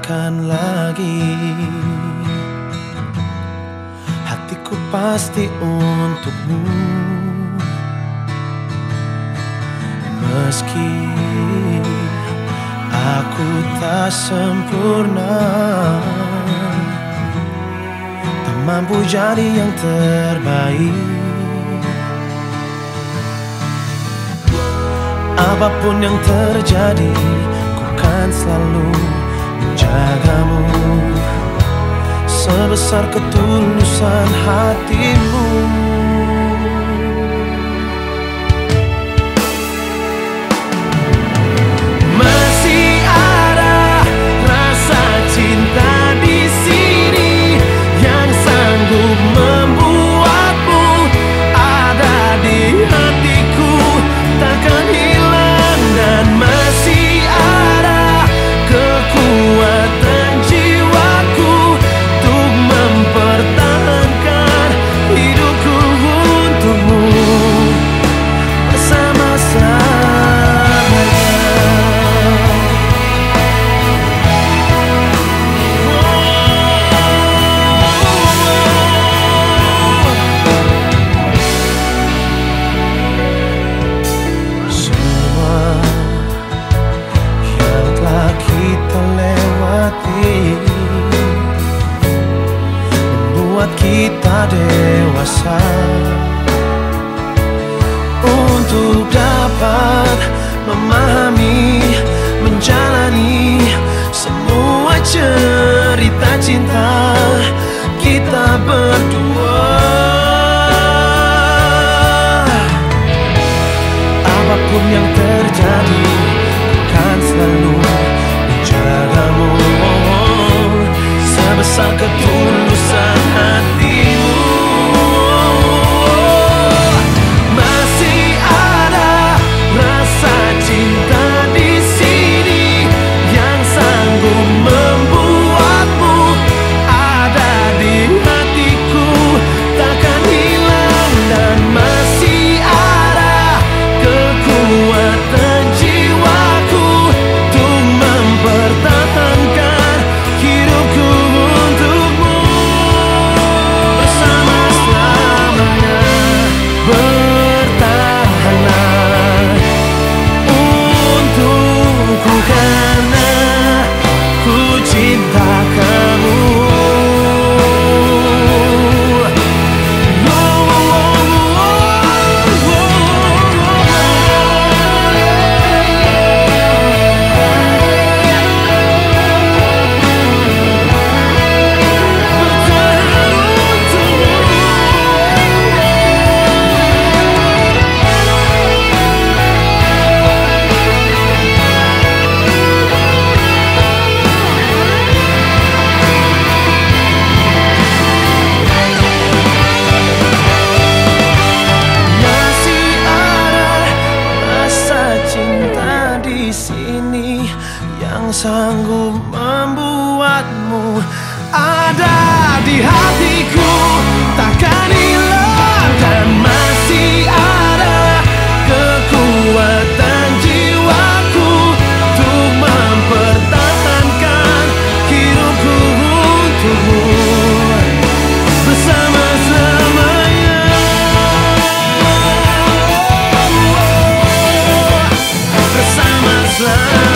takkan lagi. Hatiku pasti untukmu, meski aku tak sempurna, tak mampu jadi yang terbaik. Apapun yang terjadi, ku kan selalu menjagamu, sebesar ketulusan hatimu. Masih ada rasa cinta di sini yang sanggup membuatmu ada di hatiku, takkan hilang. Dan masih ada kekuatan jiwaku untuk mempertahankan hidupku untukmu bersama-sama. Membuat kita dewasa untuk dapat memahami, menjalani semua cerita cinta kita berdua. Apapun yang terjadi, akan selalu menjagamu sebesar ketulusan hatimu. Masih ada rasa cinta di sini yang sanggup membuatmu ada di hatiku, takkan hilang. Dan masih ada kekuatan jiwaku untuk mempertahankan hidupku untukmu bersama-samanya. Bertahanlah untukku karena ku cinta kamu. Sini yang sanggup membuatmu ada di hatiku, takkan hilang. Dan masih ada kekuatan jiwaku untuk mempertahankan hidupku untukmu bersama-samanya. Bersama-sama.